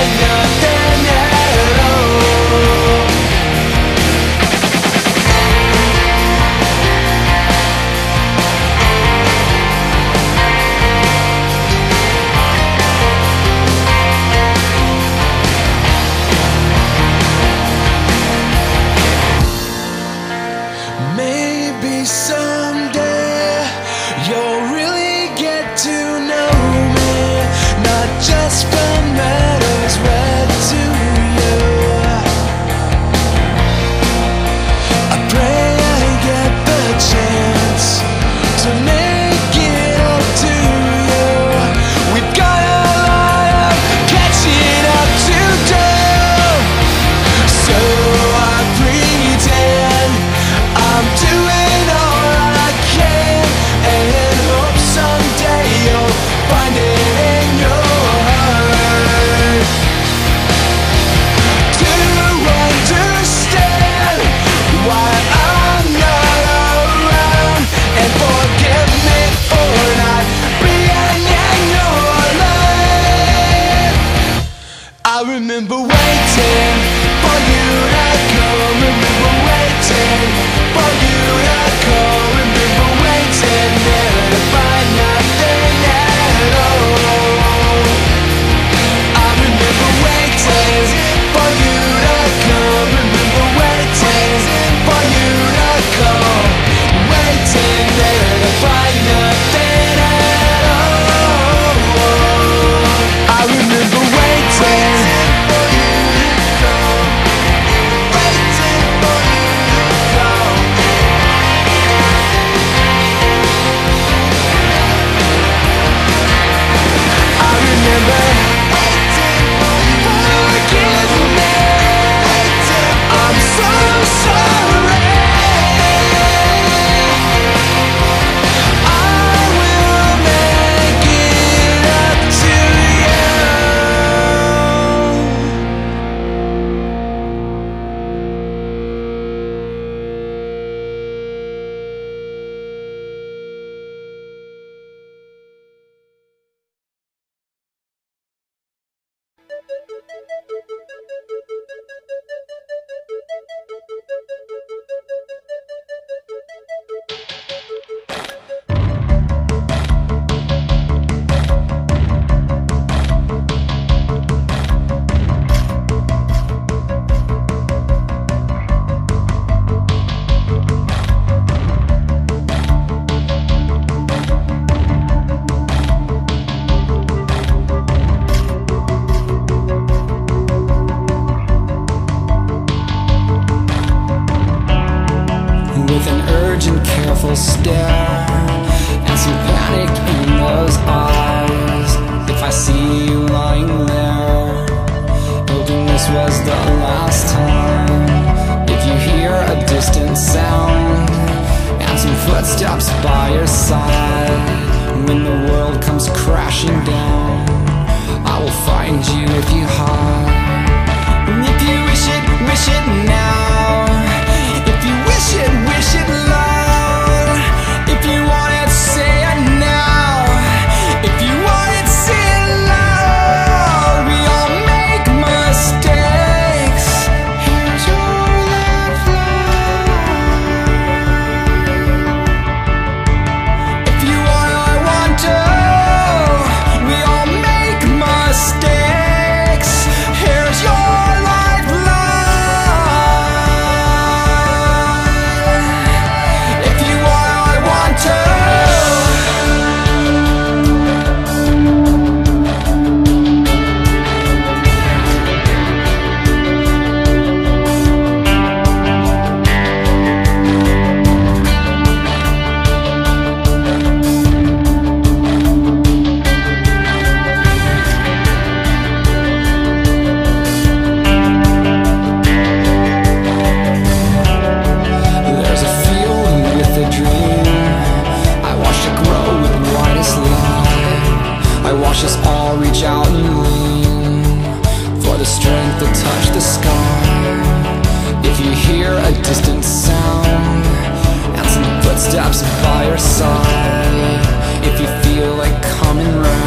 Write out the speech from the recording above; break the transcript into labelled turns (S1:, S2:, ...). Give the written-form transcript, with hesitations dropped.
S1: find nothing at all. Maybe someday you'll really get to know me, not just from letters read to you. I pray I get the chance to make it up to you. We've got a lot of catching up to do, so I pretend I'm doing all I can and hope someday you'll find it in your heart to understand why I'm not around, and forgive me for not being in your life. I remember waiting for you to come, remember waiting for you to come, remember waiting there to find nothing at all. I remember waiting for you to come, remember waiting for you to come, waiting there to find nothing at all. I remember waiting for you to come, waiting for you to come. I remember waiting for you. Forgive me, I'm so sorry. I will make it up to you. With an urgent, careful stare and some panic in those eyes, if I see you lying there, hoping this was the last time. If you hear a distant sound and some footsteps by your side, when the world comes crashing down, I will find you if you hide. And if you wish it now. If you wish it loud. If you want it, say it now. If you want it, say it loud. We all make mistakes. Here's your lifeline. If you want, I want to. We all make mistakes. Here's your steps by your side. If you feel like coming round,